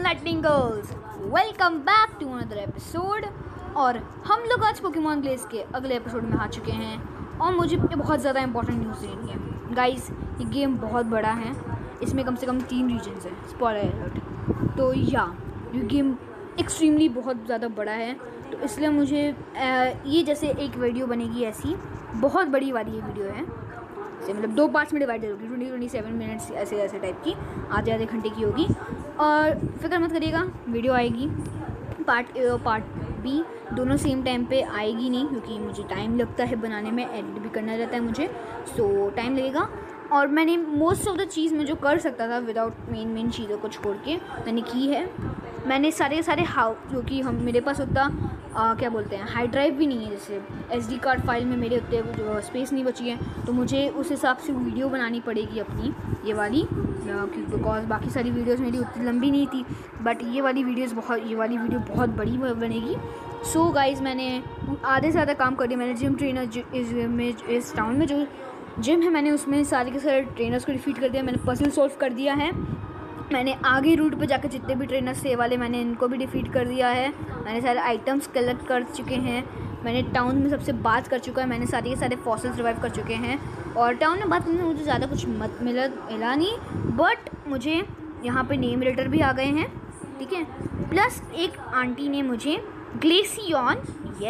Lightning girls, welcome back to another episode. और हम लोग आज पोकेमॉन ग्लेज के अगले एपिसोड में आ चुके हैं और मुझे बहुत ज़्यादा इंपॉर्टेंट न्यूज़ देनी है गाइस। ये गेम बहुत बड़ा है, इसमें कम से कम 3 रीजन्स हैं, स्पॉइलर अलर्ट। तो ये गेम एक्सट्रीमली बहुत ज़्यादा बड़ा है, तो इसलिए मुझे ये जैसे एक वीडियो बनेगी ऐसी बहुत बड़ी वाली ये वीडियो है, मतलब 2 पार्ट्स में डिवाइडेड होगी, 27 मिनट्स ऐसे टाइप की, आधे घंटे की होगी। और फिक्र मत करिएगा, वीडियो आएगी पार्ट ए और पार्ट बी दोनों सेम टाइम पे आएगी नहीं, क्योंकि मुझे टाइम लगता है बनाने में, एडिट भी करना रहता है मुझे, सो टाइम लगेगा। और मैंने मोस्ट ऑफ द चीज़ में जो कर सकता था विदाउट मेन चीज़ों को छोड़ के मैंने की है। मैंने सारे जो कि हम मेरे पास उतना क्या बोलते हैं हार्ड ड्राइव भी नहीं है, जैसे SD कार्ड फाइल में मेरे उतने जो स्पेस नहीं बची है, तो मुझे उस हिसाब से वीडियो बनानी पड़ेगी अपनी ये वाली, बिकॉज बाकी सारी वीडियोस मेरी उतनी लंबी नहीं थी, बट ये वाली वीडियो बहुत बड़ी बनेगी। सो गाइज़, मैंने आधे से ज़्यादा काम कर दिया। मैंने जिम ट्रेनर इस टाउन में जो जिम है, मैंने उसमें सारे के सारे ट्रेनर्स को डिफीट कर दिया। मैंने पजल सॉल्व कर दिया है। मैंने आगे रूट पे जाकर जितने भी ट्रेनर्स थे वाले, मैंने इनको भी डिफीट कर दिया है। मैंने सारे आइटम्स कलेक्ट कर चुके हैं। मैंने टाउन में सबसे बात कर चुका है। मैंने सारे के सारे फॉसिल्स रिवाइव कर चुके हैं। और टाउन में बात करने में मुझे ज़्यादा कुछ मिला नहीं, बट मुझे यहाँ पे नेम लेटर भी आ गए हैं, ठीक है। प्लस एक आंटी ने मुझे ग्लेसियन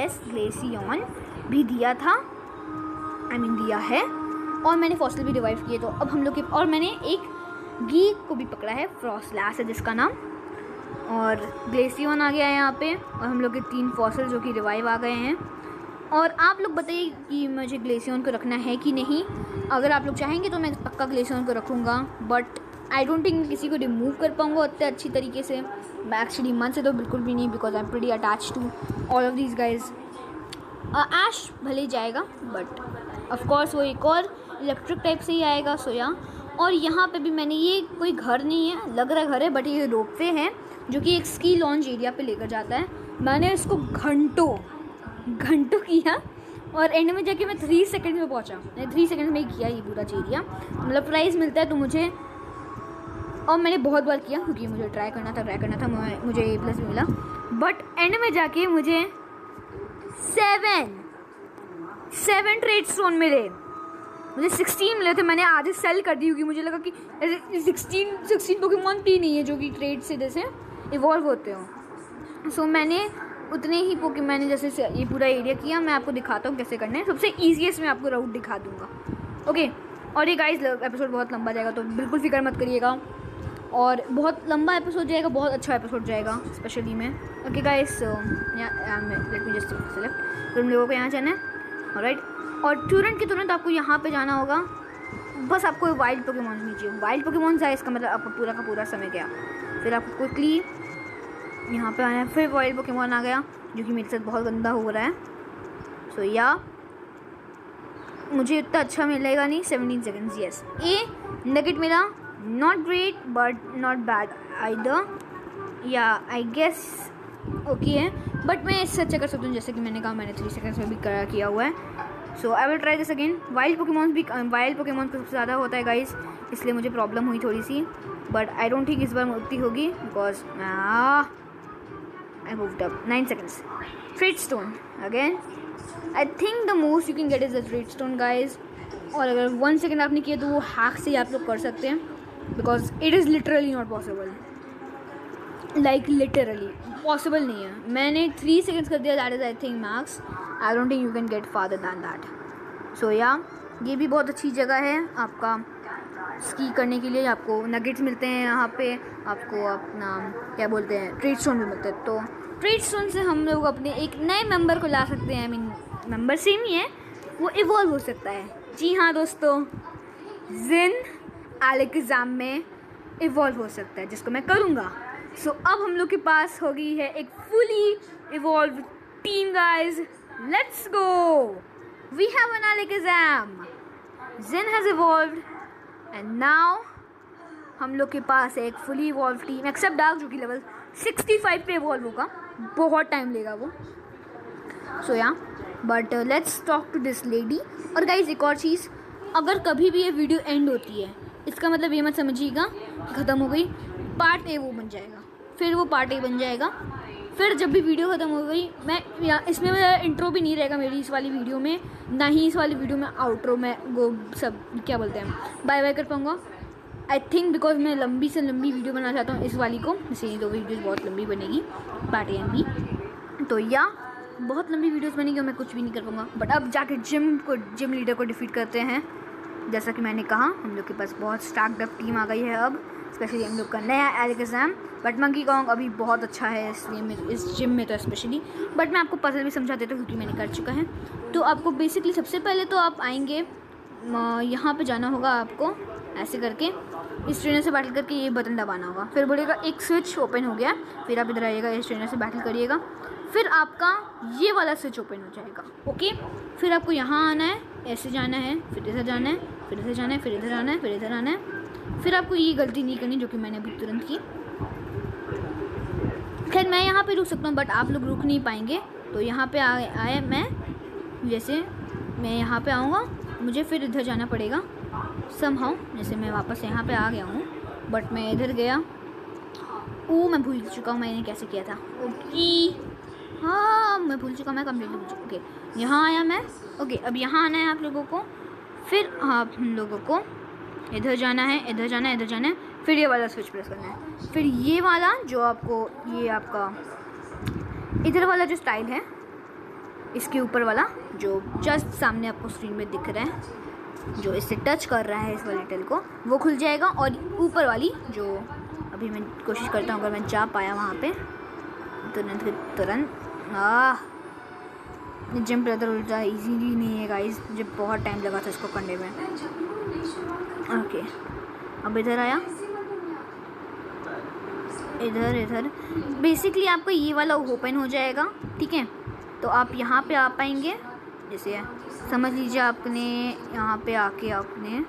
भी दिया था, दिया है। और मैंने फॉसिल भी रिवाइव किए। तो अब हम लोग के, और मैंने एक गीक को भी पकड़ा है, फ्रॉस्टलैस है जिसका नाम, और ग्लेसियन आ गया है यहाँ पे। और हम लोग के 3 फॉसिल जो कि रिवाइव आ गए हैं। और आप लोग बताइए कि मुझे ग्लेसियन को रखना है कि नहीं। अगर आप लोग चाहेंगे तो मैं पक्का ग्लेसियन को रखूँगा, बट आई डोंट थिंक किसी को रिमूव कर पाऊँगा उतने अच्छी तरीके से। मैं एक्चुअली मन से तो बिल्कुल भी नहीं, because I am pretty attach to all of these guys. Ash भले ही जाएगा, बट ऑफकोर्स वो एक और इलेक्ट्रिक टाइप से ही आएगा, सोया। और यहाँ पे भी मैंने, ये कोई घर नहीं है, लग रहा है घर है, बट ये रोपवे है जो कि एक स्की लॉन्च एरिया पे लेकर जाता है। मैंने इसको घंटों किया और एंड में जाके मैं 3 सेकंड में पहुँचा। मैंने 3 सेकंड में ही किया ये पूरा एरिया। मतलब प्राइस मिलता है तो मुझे, और मैंने बहुत बार किया क्योंकि मुझे ट्राई करना था, मुझे A+ भी मिला। बट एंड में जाके मुझे 7 ट्रेड स्टोन मिले। मुझे 16 मिले थे, मैंने आधे सेल कर दी क्योंकि मुझे लगा कि 16 पोकेमॉन भी नहीं है जो कि ट्रेड से जैसे इवॉल्व होते हो। सो मैंने उतने ही मैंने जैसे ये पूरा एरिया किया। मैं आपको दिखाता हूँ कैसे करना है। सबसे ईजीएस्ट मैं आपको राउट दिखा दूँगा, ओके। और ये गाइस एपिसोड बहुत लंबा जाएगा, तो बिल्कुल फिक्र मत करिएगा। और बहुत लंबा एपिसोड जाएगा, बहुत अच्छा एपिसोड जाएगा स्पेशली में, okay guys. Let me just select. तो हम लोगों को यहाँ जाना है, ऑलराइट। और तुरंत के तुरंत आपको यहाँ पे जाना होगा। बस आपको वाइल्ड पोकेमॉन नहीं चाहिए, वाइल्ड पोकेमॉन जाए इसका मतलब आपका पूरा का पूरा समय गया। फिर आपको क्विकली यहाँ पे आना है। फिर वाइल्ड पोकेमॉन आ गया जो कि मेरे साथ बहुत गंदा हो रहा है। सो या मुझे इतना अच्छा मिलेगा नहीं। 17 सेकेंड्स, यस। नेगेट मिला, not great but not bad either, yeah I guess okay है, बट मैं इससे अच्छा कर सकता हूँ। जैसे कि मैंने कहा, मैंने 3 सेकेंड्स में भी किया हुआ है। So I will try this again. Wild Pokemon सबसे ज़्यादा होता है गाइस, इसलिए मुझे प्रॉब्लम हुई थोड़ी सी, बट आई डोंट थिंक इस बार उतनी होगी, because I moved up. 9 seconds. Trade stone again. I think the most you can get is the trade stone guys. और अगर 1 सेकेंड आपने किया तो वो हैक से ही आप लोग कर सकते हैं, because it is literally not possible, like literally possible नहीं है। मैंने 3 सेकेंड्स कर दिया, that is I think max. I don't think you can get farther than that. So yeah ये भी बहुत अच्छी जगह है आपका स्की करने के लिए। आपको नगेट्स मिलते हैं यहाँ पे, आपको अपना क्या बोलते हैं ट्रेड स्टोन भी मिलते हैं। तो ट्रेड स्टोन से हम लोग अपने एक नए मेंबर को ला सकते हैं। मेंबर सेम ही है, वो इवॉल्व हो सकता है। जी हाँ दोस्तों, जिन एलेक्ज़ाम में इवॉल्व हो सकता है, जिसको मैं करूँगा। सो अब हम लोग के पास हो गई है एक fully evolve team guys. Let's go, we have an Alakazam, जिन हैज इवॉल्व्ड, एंड नाउ हम लोग के पास है एक fully evolve team, except dark जो कि लेवल 65 पे इवॉल्व होगा, बहुत टाइम लेगा वो। So yeah but let's talk to this lady. और गाइज एक और चीज़, अगर कभी भी ये वीडियो एंड होती है, इसका मतलब ये मत समझिएगा कि ख़त्म हो गई, पार्ट ए वो बन जाएगा। फिर वो पार्ट ए बन जाएगा। फिर जब भी वीडियो ख़त्म हो गई, मैं इसमें मेरा इंट्रो भी नहीं रहेगा मेरी इस वाली वीडियो में, ना ही इस वाली वीडियो में आउट्रो में वो सब क्या बोलते हैं बाय बाय कर पाऊँगा आई थिंक, बिकॉज मैं लंबी से लंबी वीडियो बनाना चाहता हूँ इस वाली को, इसलिए 2 वीडियोज़ बहुत लंबी बनेगी पार्ट ए एंड बी। तो या बहुत लंबी वीडियोस बनेगी और मैं कुछ भी नहीं कर पाऊँगा। बट अब जाके जिम लीडर को डिफीट करते हैं। जैसा कि मैंने कहा, हम लोग के पास बहुत स्टार्कड अप टीम आ गई है अब, स्पेशली हम लोग का नया एलेक्जाम। बट मंकी कॉन्ग अभी बहुत अच्छा है इस जिम में तो स्पेशली। बट मैं आपको पजल भी समझा देता हूँ क्योंकि मैंने कर चुका है। तो आपको बेसिकली सबसे पहले तो आप आएंगे, यहाँ पे जाना होगा आपको ऐसे करके, इस ट्रेनर से बैटल करके ये बटन दबाना होगा। फिर बोलेगा एक स्विच ओपन हो गया, फिर आप इधर आइएगा, इस ट्रेनर से बैटल करिएगा, फिर आपका ये वाला स्विच ओपन हो जाएगा। ओके, फिर आपको यहाँ आना है, ऐसे जाना है, फिर इधर जाना है, फिर इधर जाना है, फिर इधर आना है, फिर इधर आना है। फिर आपको ये गलती नहीं करनी जो कि मैंने अभी तुरंत की। खैर मैं यहाँ पे रुक सकता हूँ बट आप लोग रुक नहीं पाएंगे। तो यहाँ पे आए मैं, जैसे मैं यहाँ पे आऊँगा, मुझे फिर इधर जाना पड़ेगा समहाउ। जैसे मैं वापस यहाँ पे आ गया हूँ बट मैं इधर गया, मैं भूल चुका हूँ मैंने कैसे किया था। ओके हाँ मैं भूल चुका, मैं कम्प्लीटली भूल चुका। ओके यहाँ आया मैं। ओके अब यहाँ आना है आप लोगों को, फिर आप हम लोगों को इधर जाना है, इधर जाना है, इधर जाना है, फिर ये वाला स्विच प्रेस करना है। फिर ये वाला जो आपको, ये आपका इधर वाला जो स्टाइल है, इसके ऊपर वाला जो जस्ट सामने आपको स्क्रीन में दिख रहा है, जो इससे टच कर रहा है इस वाले टेल को, वो खुल जाएगा। और ऊपर वाली जो अभी मैं कोशिश करता हूँ अगर मैं जा पाया वहाँ पे तुरंत जिम ब्रदर उल्टा इजीली नहीं है गाइस, मुझे बहुत टाइम लगा था इसको करने में। ओके अब इधर आया, इधर बेसिकली आपको ये वाला ओपन हो जाएगा। ठीक है, तो आप यहाँ पे आ पाएंगे। जैसे समझ लीजिए आपने यहाँ पे आके आपने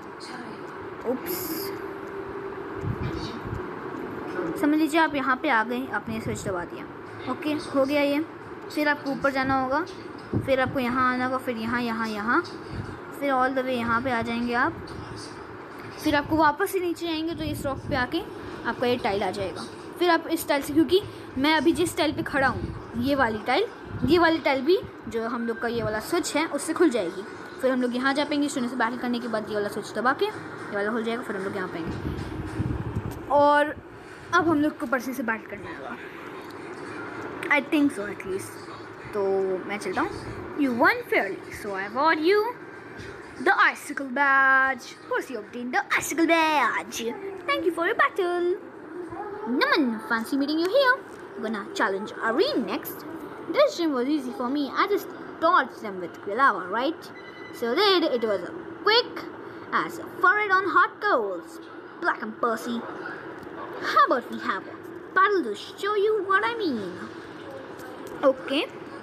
समझ लीजिए आप यहाँ पे आ गए, आपने स्विच दबा दिया। ओके हो गया ये। फिर आपको ऊपर जाना होगा, फिर आपको यहाँ आना होगा, फिर यहाँ, फिर ऑल द वे यहाँ पे आ जाएंगे आप। फिर आपको वापस से नीचे आएंगे तो इस रॉक पे आके आपका ये टाइल आ जाएगा। फिर आप इस टाइल से, क्योंकि मैं अभी जिस टाइल पे खड़ा हूँ ये वाली टाइल भी जो हम लोग का ये वाला स्विच है उससे खुल जाएगी। फिर हम लोग यहाँ जा पाएंगे, स्टूडेंट से बैटल करने के बाद ये वाला स्विच दबा के ये वाला खुल जाएगा। फिर हम लोग यहाँ पाएंगे और अब हम लोग को पर्सन से बैटल करना होगा, आई थिंक सो एटलीस्ट। तो मैं चलता हूँ। You won fairly, so I award you the icicle badge. First you obtain the icicle badge. Thank you for your battle. Naman, fancy meeting you here. Gonna challenge Irene next. This gym was easy for me. I just torched them with lava, right? So it was a quick as a forehead on hot coals. Black and Percy. How about we have a battle to show you what I mean? Okay.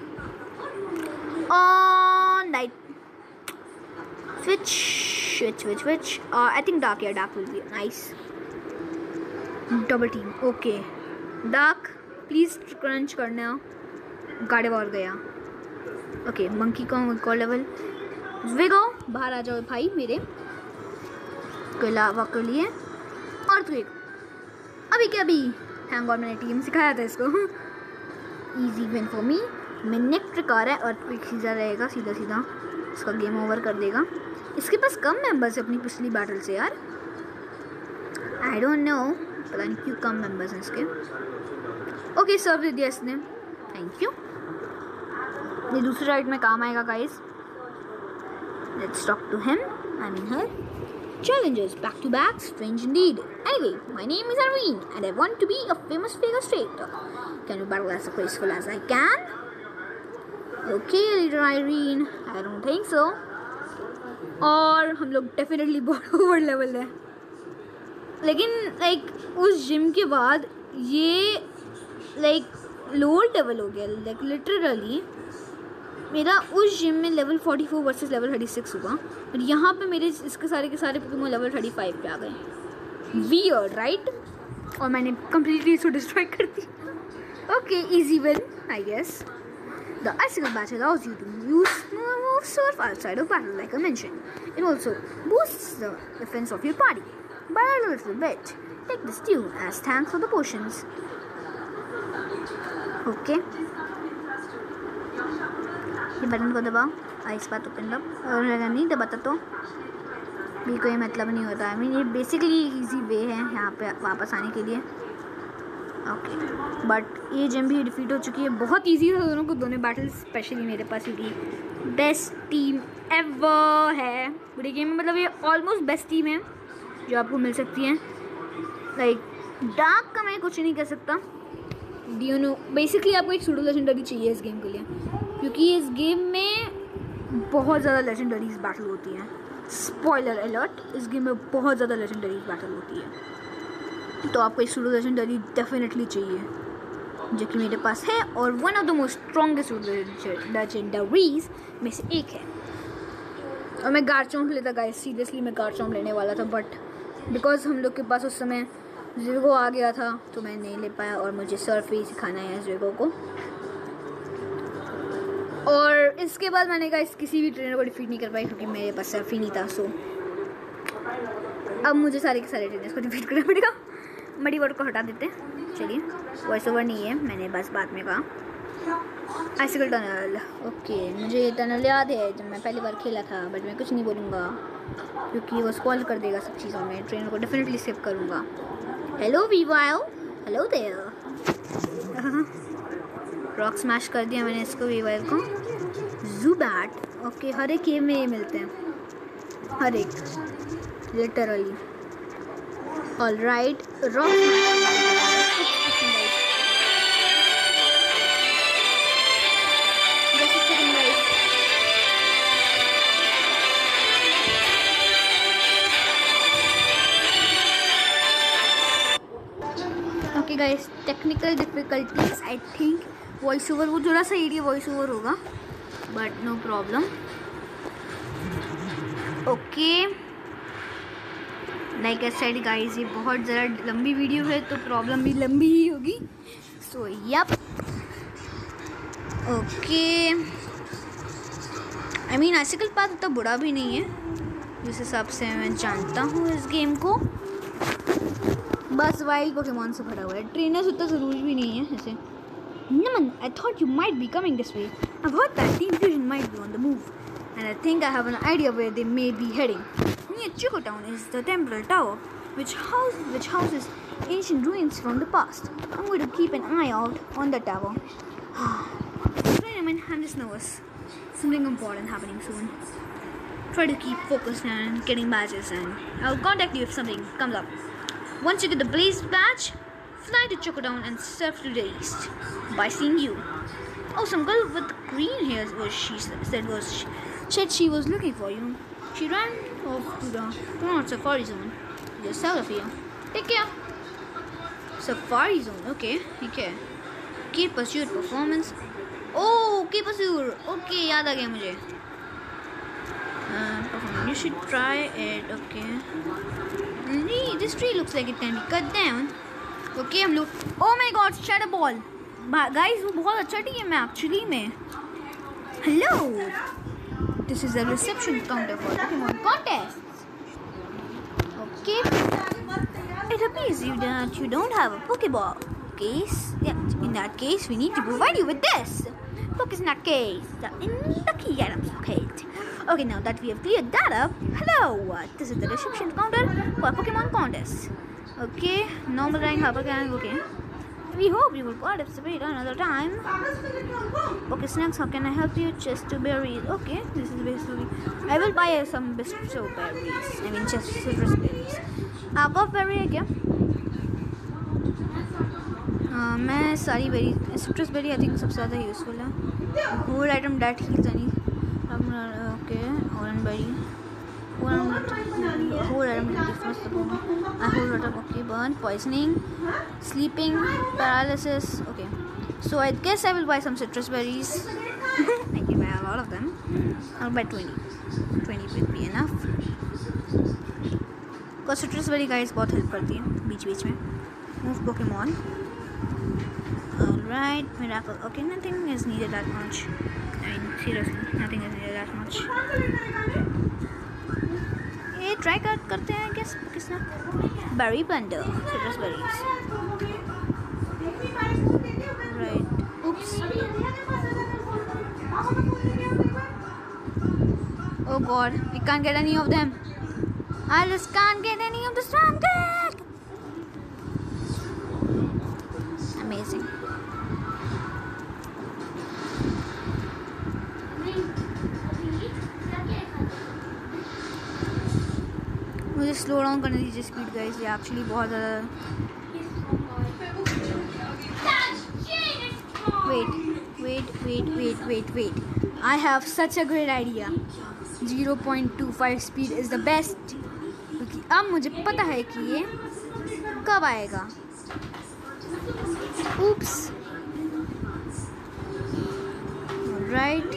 On night. Switch. I think dark. Yeah, dark will be nice. Double team. Okay. Dark, please crunch करना। गाड़े और गया। Okay, monkey को level. विगो बाहर आ जाओ भाई मेरे। कोई लावा कर लिए। और तो एक अभी क्या अभी हैंग ऑन, मैंने टीम सिखाया था इसको। Easy win for me. मिनेट ट्रिकार है और क्विक सीधा रहेगा, सीधा इसका गेम ओवर कर देगा। इसके पास कम मेंबर्स है अपनी पिछली बैटल से यार, आई डोंट नो, पता नहीं क्यों कम मेंबर्स हैं इसके। ओके सर्व दे दिया इसने, थैंक यू। ये दूसरी राइड में काम आएगा guys. Let's talk to him, I mean her. Challenges back to back, strange indeed. Anyway, my name is Irene and I want to be a famous figure straight. Can you battle as graceful as I can? Okay, leader Irene. I don't think so. और हम लोग definitely बहुत over level है, लेकिन like उस gym के बाद ये लाइक लोअर लेवल हो गया। लाइक लिटरली मेरा उस जिम में लेवल 44 वर्सेस लेवल 36 हुआ और यहाँ पे मेरे इसके सारे के सारे पोकेमॉन लेवल 35 पे आ गए। Weird right? और मैंने कम्प्लीटली इसको डिस्ट्रॉय कर दी। Okay easy win I guess. The icicle badge allows you to use moves surf outside of battle, like I mentioned. It also boosts the defense of your party by a little bit. Take this too as thanks for the potions. Okay, ये button को दबाओ, इस बात open लो, और अगर नहीं दबाता तो भी कोई मतलब नहीं होता। आई मीन ये बेसिकली इजी वे है यहाँ पे वापस आने के लिए। ओके, बट ये जेम भी डिफीट हो चुकी है। बहुत इजी था दोनों को, दोनों बैटल, स्पेशली मेरे पास क्योंकि बेस्ट टीम एवर है पूरे गेम में। मतलब ये ऑलमोस्ट बेस्ट टीम है जो आपको मिल सकती है। लाइक डार्क का मैं कुछ नहीं कर सकता, यू नो। बेसिकली आपको एक सूडो लेजेंडरी चाहिए इस गेम के लिए, क्योंकि इस गेम में बहुत ज़्यादा लेजेंडरीज बैटल होती हैं। स्पॉइलर अलर्ट, इस गेम में बहुत ज़्यादा लेजेंडरीज बैटल होती है, तो आपको एक सूडो लेजेंडरी डेफिनेटली चाहिए, जो कि मेरे पास है और one of the most strongest legendaries में से एक है। और मैं गार्चॉम्प लेता गाइस, सीरियसली मैं गार्चॉम्प लेने वाला था, बट बिकॉज हम लोग के पास उस समय ज़िगो आ गया था तो मैं नहीं ले पाया, और मुझे सर्फ ही सिखाना है ज़िगो को। और इसके बाद मैंने कहा किसी भी ट्रेनर को डिफीट नहीं कर पाई क्योंकि मेरे पास सर्फ ही नहीं था। सो अब मुझे सारे के सारे ट्रेनर्स को डिफीट करना पड़ेगा। मडी वर्ड को हटा देते हैं, चलिए। वॉइस ओवर नहीं है, मैंने बस बाद में कहा। आइसिकल टनल, ओके, मुझे ये टनल याद है जब मैं पहली बार खेला था, बट मैं कुछ नहीं बोलूँगा क्योंकि वो स्पॉइल कर देगा सब चीज़ों में। ट्रेनर को डेफिनेटली स्किप करूँगा। Hello Weavile, hello there. Rock smash कर दिया मैंने इसको, वीवाइल को। ज़ुबैट, ओके, हर एक गेम में ये मिलते हैं, हर एक, literally. Alright, rock okay guys, technical difficulties, I think voice over, वो थोड़ा सा एरिया वॉइस ओवर होगा, but no problem. Okay, like I said guys, ये बहुत ज़्यादा लंबी वीडियो है तो प्रॉब्लम भी लंबी ही होगी। So yup, okay. I mean icicle path उतना बुरा भी नहीं है जिस हिसाब से मैं जानता हूँ इस गेम को, बस वाइल्ड पोकेमॉन से भरा हुआ है। ट्रेनर्स उतना ज़रूरी भी नहीं है ऐसे। Naman, I thought you might be coming this way. I've heard that Team Fusion might be on the move, and I think I have an idea where they may be heading. Near Chico Town is the Temporal Tower, which houses ancient ruins from the past. I'm going to keep an eye out on the tower. Naman, I'm just nervous. Something important happening soon. Try to keep focused and getting badges, and I'll contact you if something comes up. Once you get the Blaze badge, fly to Chocodown and surf to the east. By seeing you. Oh, some girl with green hair said she was looking for you. She ran off to the Toronto Safari Zone, just south of here. Take care. Safari Zone, okay. Okay. Keep Pursuit performance. Oh, Keep Pursuit. Okay, याद आ गया मुझे. You should try it. Okay. This tree looks like it can be cut down. Okay, हम लोग, oh my God, shadow ball guys, वो बहुत अच्छा team है actually में। Hello, this is a reception counter for Pokemon contest. Okay, it appears you that you don't have a Pokeball case. In that case we need to provide you with this Pokesnack case, the lucky items package. Okay, now that we have cleared that up, hello, this is the reception counter for Pokemon contest. Okay, normal rank, hyper rank, okay. We hope you will participate another time. Okay, snacks, how can I help you? Chest to berries. Okay, this is basically, I will buy some besto berries. I mean, chest citrus berries. आपका berry है क्या? मैं सारी berry, citrus berry I think सबसे ज़्यादा useful है। Hold item that heals any, okay, orange berry, hold item hold item, okay, burn, poisoning, sleeping, paralysis, okay. So I guess I will buy some citrus berries. I can buy a lot of them. I will buy 20 will be enough. Because citrus berry guys बहुत help करती है बीच बीच में। Move Pokemon, alright, miracle, okay, nothing is needed that much. I mean, seriously, nothing is needed that much. ये try करते हैं क्या किसना? Berry blender, citrus berries. oops. Oh god, we can't get any of them. I just can't get any of the storm cake. Amazing. मुझे slow down करने दीजिए speed guys, ये actually बहुत ज़्यादा. Wait. I have such a great idea. 0.25 speed is the best. क्योंकि अब मुझे पता है कि ये कब आएगा. Oops. Right.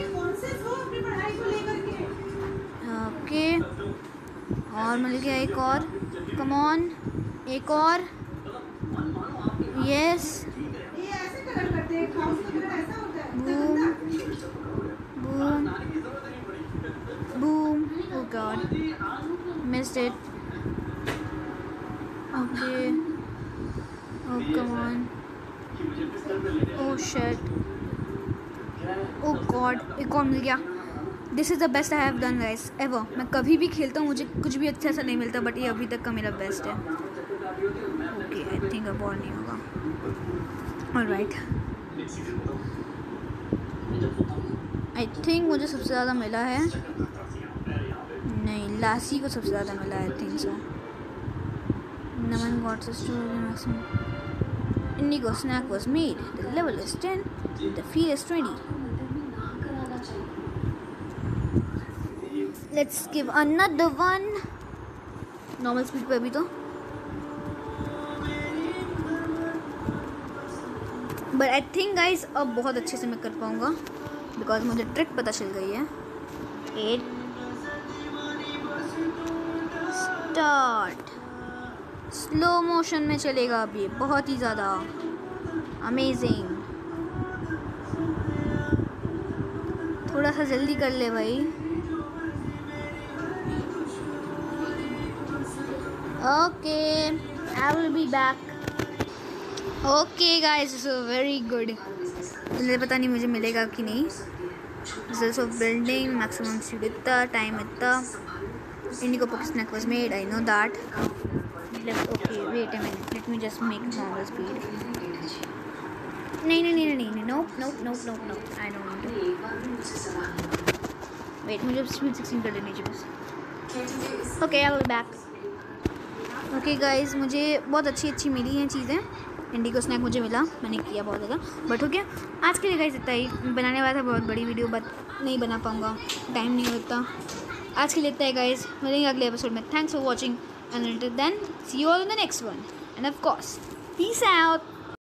Okay. और मिल गया एक और. Come on. एक और. Yes. Boom. Oh god. Missed it. Okay. Oh come on. Oh shit. Oh god. एक और मिल गया. This is the best I have done guys ever. मैं कभी भी खेलता हूँ मुझे कुछ भी अच्छा सा नहीं मिलता, बट ये अभी तक का मेरा बेस्ट है. Okay, I think अब और नहीं होगा. Alright. I think मुझे सबसे ज़्यादा मिला है, नहीं लासी को सबसे ज़्यादा मिला है. I think so. Naman got us to the maximum. Indigo snack was made. The level is 10. The fee is 20. Let's give another one. Normal speed पे अभी तो. But I think guys अब बहुत अच्छे से मैं कर पाऊँगा, because मुझे ट्रिक पता चल गई है. 8 स्टार्ट. स्लो मोशन में चलेगा अभी, बहुत ही ज़्यादा अमेजिंग. थोड़ा सा जल्दी कर ले भाई. Okay, I will be back. Okay guys, it's very good. मुझे पता नहीं मुझे मिलेगा कि नहीं. Results of building, maximum speed इतना, टाइम इतना. Indigo pocket snack was made, I know that. Okay wait a minute, let me just make normal speed. नहीं, no, I don't want to. Wait, मुझे स्पीड 16 कर देनी चाहिए बस. Okay, I will back. Okay guys, मुझे बहुत अच्छी मिली हैं चीज़ें. इंडिगो स्नैक मुझे मिला, मैंने किया बहुत ज़्यादा. बट हो गया आज के लिए गाइस, इतना ही. बनाने वाला था बहुत बड़ी वीडियो, बट नहीं बना पाऊँगा, टाइम नहीं होता. आज के लिए इतना है गाइस, मिलेंगे अगले एपिसोड में. Thanks for watching and until then see you all in the next one, and of course peace out.